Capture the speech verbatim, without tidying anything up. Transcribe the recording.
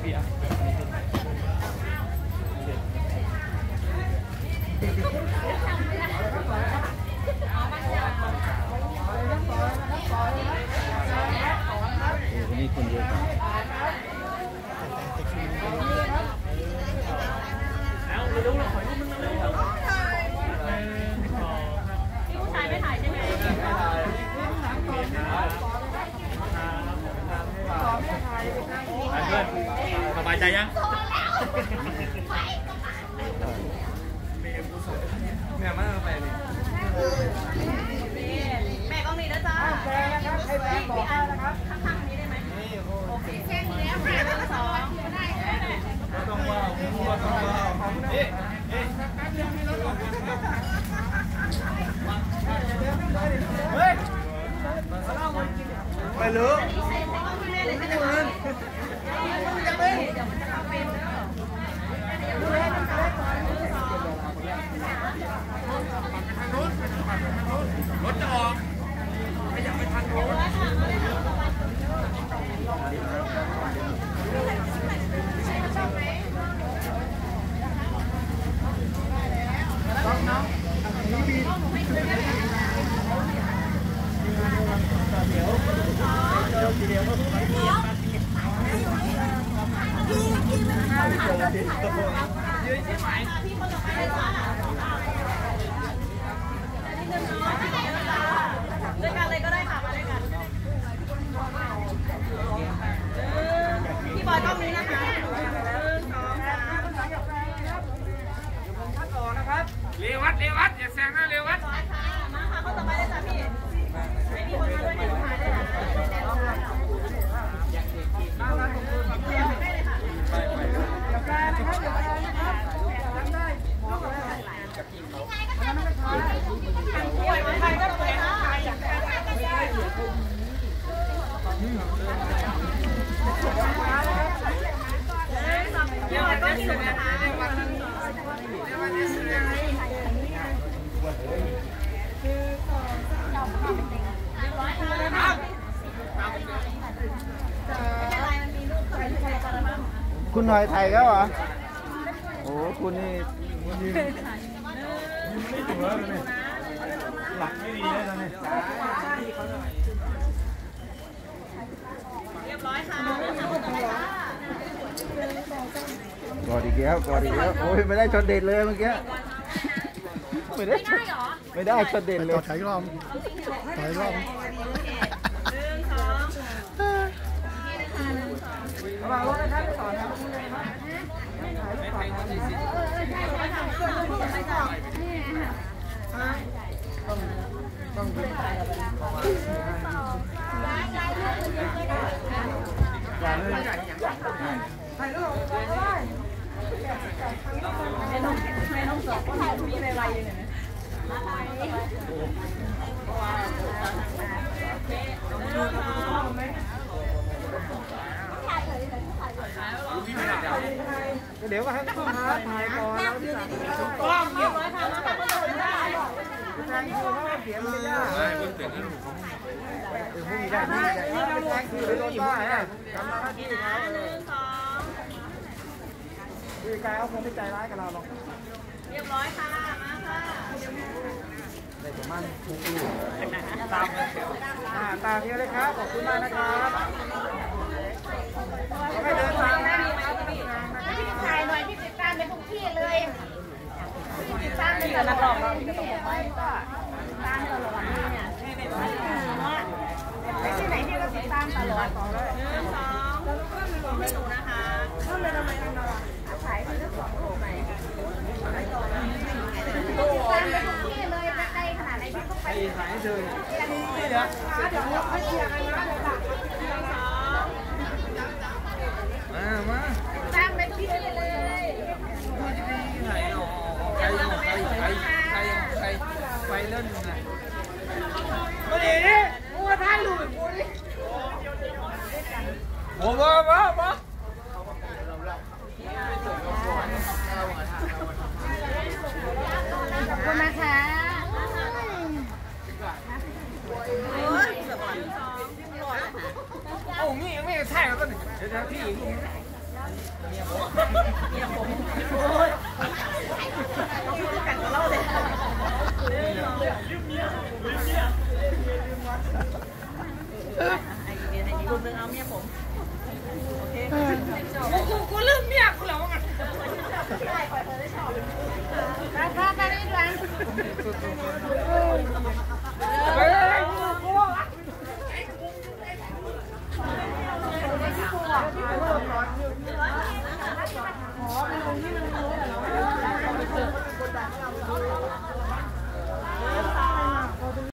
พี่อ่ะนี่คนเยอะจังเอาไปดูหน่อยนี่มันเลยพี่ผู้ชายไม่ถ่ายใช่ไหมเพื่อนสบายใจยังแม่มาไปนี่แม่กล้องนี้นะจ๊ะแม่นะครับให้แม่บอกนะครับข้างๆนี้ได้ไหมโอเคแค่นี้แล้วแม่ต้องสองต้องว่าต้องว่าต้องว่าเอ๊ะเอ๊ะเฮ้ยไม่รู้รถจะออกไม่อยากไปทางโน้นน้องน้องบีเดี๋ยวเดี๋ยวเดี๋ยวยืนใช่ไหมพี่คนต่อไปเลยจ้าด้วยกันเลยก็ได้ค่ะมาด้วยกันพี่บอยกล้องนี้นะคะหนึ่งสองสามต่อนะครับเรวัตเรวัตอย่าแซงนะเรวัตมาค่ะคนต่อไปเลยจ้ะพี่ไม่มีคนมาด้วยกันถ่ายได้นะมามาผมดูแบบนี้ได้เลยค่ะไปไปเดี๋ยวแกนะครับเดี๋ยวแกนะครับทำได้ลูกอะไรยังไงก็ทำไม่ได้ปล่อยไปก็ไปนะอยากได้ก็ได้เดี๋ยวก็ที่หนึ่งนะคะเดี๋ยววันนี้เดี๋ยววันนี้ซื้ออะไรคือสองสามเรียบร้อยค่ะไม่เป็นไรมันมีลูกใครที่ใครจะมาคุณหน่อยไทยก็เหรอโอ้คุณนี่หลักไม่ดีเลยตอนนี้เรียบร้อยค่ะกอดอีกแล้วกอดอีกแล้วโอ้ยไม่ได้ช็อตเด็ดเลยเมื่อกี้ไม่ได้ไม่ได้ช็อตเด็ดเลยถ่ายรอบถ่ายรอบหนึ่งสองระวังรถนะครับต่อนะต้องต้องอย่าเลยถ่ายรูปไม่ต้องไม่ต้องสอบก็ถ่ายมีในไลน์เลยนะเดี๋ยวก็ให้ต้องหาถ่ายก่อนแล้วที่กล้องเรียบร้อยค่ะมาค่ะคนต่อไปได้แทงคิวเขาเสียงมันยากไม่เพิ่งเสียงกันถึงพรุ่งนี้ได้ที่ไหนแทงคิวเลยโดนบ้าอ่ะทำหน้าที่เขาหนึ่งสองคือกายเขาคงไม่ใจร้ายกับเราหรอกเรียบร้อยค่ะมาค่ะได้ประมาณทุกลูกตามตามนี้เลยครับขอบคุณมากนะครับให้เดินทางนะพี่ถ่ายหน่อยพี่ติดตามไปทุกที่เลยติดตามไปกับนักร้องเราที่ตรงไปก็ติดตามตลอดนี่เนี่ยไปที่ไหนพี่ก็ติดตามตลอดหนึ่งสองไม่รู้นะคะเข้าเลยทำไมกันเราถ่ายเรื่องของโลกไหนติดตามไปทุกที่เลยไปไกลขนาดไหนพี่ก็ไปถ่ายให้เธอนี่เดี๋ยวเดี๋ยวเราไปเชียร์กันนะเดี๋ยวหลังมามาตามไปทุกที่เลยใครอ๋อใครใครใครใครใครไฟเล่นนะมาดิกูมาถ่ายรูปกูดิโอ้มามามาขอบคุณนะคะโอ้มียังไม่ถ่ายแล้วก็เดี๋ยวพี่อีกเมียผมเมียผมโอ้ยเราพูดด้วยกันกับเราเลยลืมเมียลืมเมียไอ้เมียไอ้รูปนึงเอาเมียผมโอเคกูกูลืมเมียกูแล้วไง